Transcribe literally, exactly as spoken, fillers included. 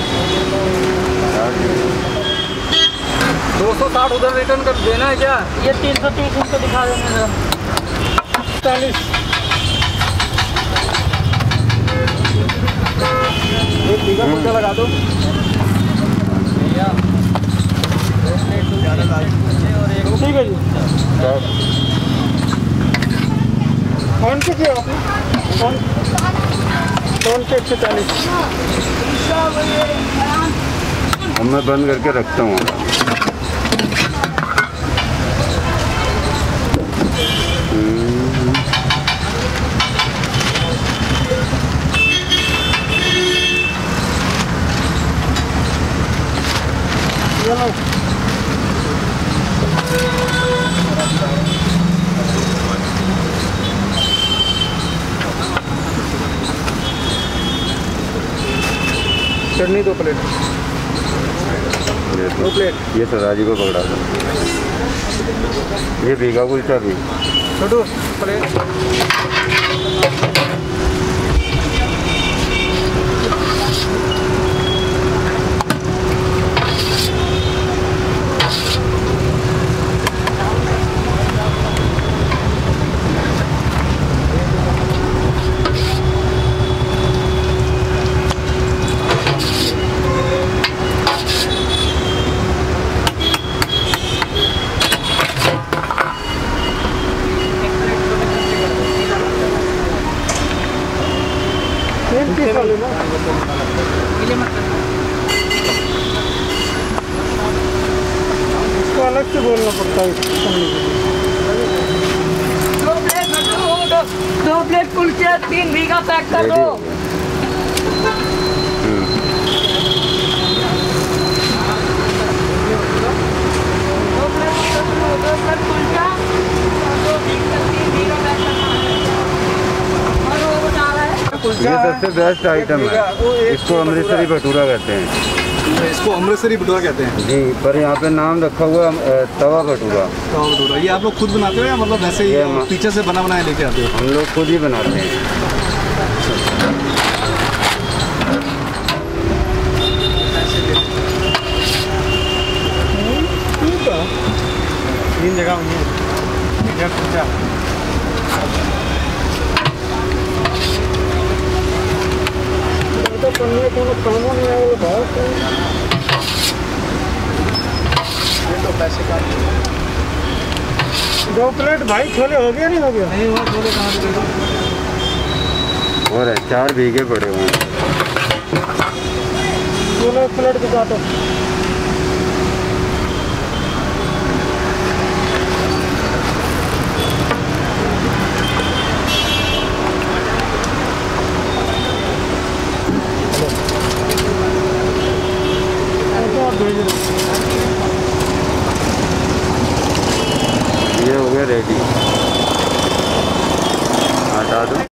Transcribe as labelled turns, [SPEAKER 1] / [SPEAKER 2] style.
[SPEAKER 1] दो सौ साठ उधर रिटर्न कर देना है क्या?
[SPEAKER 2] ये तीन सौ तीस इनको दिखा देना चालीस।
[SPEAKER 1] एक बीघा कुल्चा लगा दो।
[SPEAKER 2] ठीक है जी। कौन से किया आपने? कौन कौन से एक सौ चालीस?
[SPEAKER 3] अब मैं बंद करके रखता हूँ।
[SPEAKER 1] चटनी दो प्लेट। दो प्लेट।
[SPEAKER 3] ये सराजी को पकड़ा था। ये भीगा कुल्चा भी
[SPEAKER 1] छोटू प्लेट।
[SPEAKER 2] इसको अलग से बोलना पड़ता है।
[SPEAKER 4] दो प्लेट दो, दो प्लेट कुलचे तीन बीघा पैक कर दो। दो प्लेट कुलचा दो बीघा तीन बीघा पैक करना है। और वो बता रहा है
[SPEAKER 3] ये सबसे बेस्ट आइटम है। इसको अमृतसरी भटूरा कहते हैं।
[SPEAKER 1] इसको अमृतसरी भटूरा कहते हैं
[SPEAKER 3] जी, पर यहाँ पे नाम रखा हुआ है तवा भटूरा।
[SPEAKER 1] तवा भटूरा। ये आप लोग खुद बनाते हो या मतलब वैसे ही पीछे से बना बनाया लेके आते हो?
[SPEAKER 3] हम लोग खुद ही बनाते हैं।
[SPEAKER 1] तीन जगह हुई है।
[SPEAKER 2] तो पन्ने कोनो कामों में आए बहुत
[SPEAKER 1] तो पैसे का
[SPEAKER 2] दो प्लेट भाई छोले हो गया नहीं हो गया?
[SPEAKER 1] नहीं हुआ। छोले कहाँ से दे दो?
[SPEAKER 3] और चार भीगे पड़े हुए हैं।
[SPEAKER 2] छोले एक प्लेट के काटो।
[SPEAKER 3] ये हो गया रेडी। हटा दो।